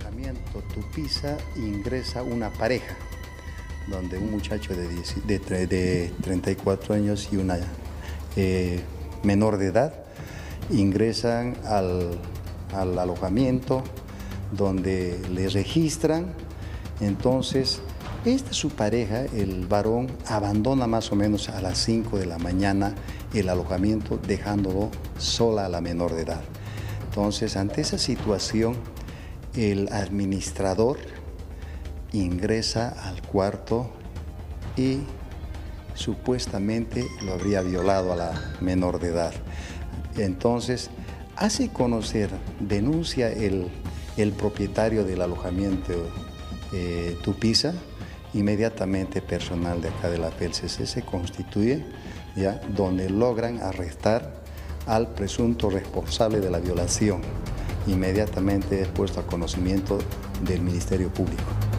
alojamiento Tupiza ingresa una pareja, donde un muchacho de 34 años y una menor de edad ingresan al alojamiento, donde le registran. Entonces, su pareja, el varón, abandona más o menos a las 5 de la mañana el alojamiento, dejándolo sola a la menor de edad. Entonces, ante esa situación, el administrador ingresa al cuarto y supuestamente lo habría violado a la menor de edad. Entonces, hace conocer, denuncia el propietario del alojamiento Tupiza. Inmediatamente personal de acá de la PLCC se constituye, ¿ya?, donde logran arrestar al presunto responsable de la violación. Inmediatamente es puesto a conocimiento del Ministerio Público.